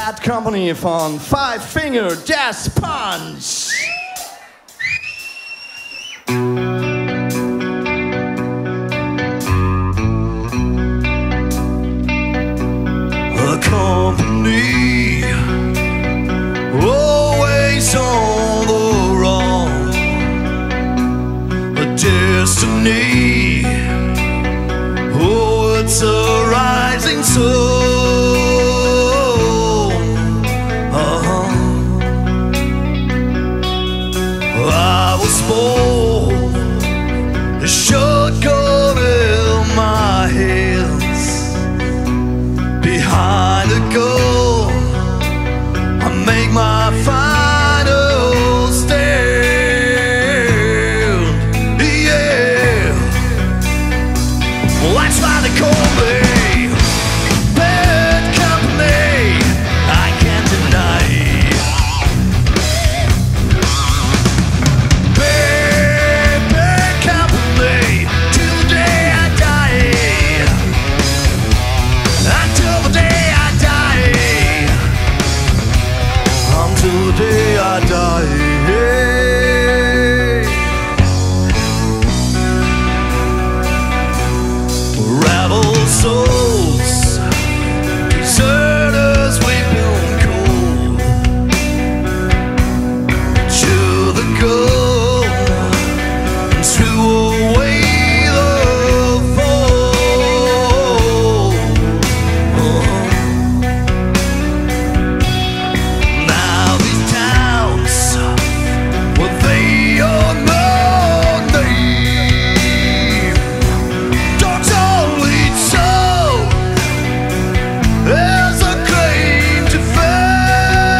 Bad Company van Five Finger Death Punch. A company always on the wrong, a destiny, oh, it's a rising sun. I was born a shotgun in my hands, behind a gun I make my final stand. Yeah, well, that's why they call me Bad Company. I can't deny it. Bad Company till the day I die. Until the day I die. Until the day I die. Rebel souls, deserters weeping cold, to the goal and threw away the foe. Now these towns, well, they are no name. Dogs all eat soul. There's a claim to fame.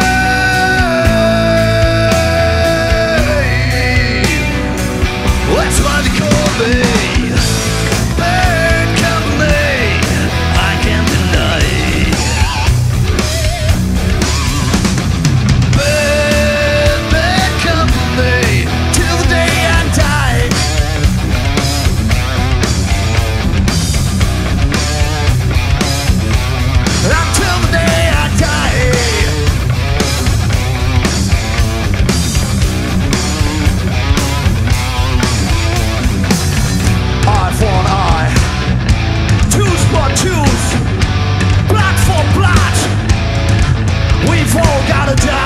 That's why they call me Bad Company. I can't deny it. Bad Company till the day I die. Until the day I die. Eye for an eye, tooth for tooth, blood for blood. We've all gotta die.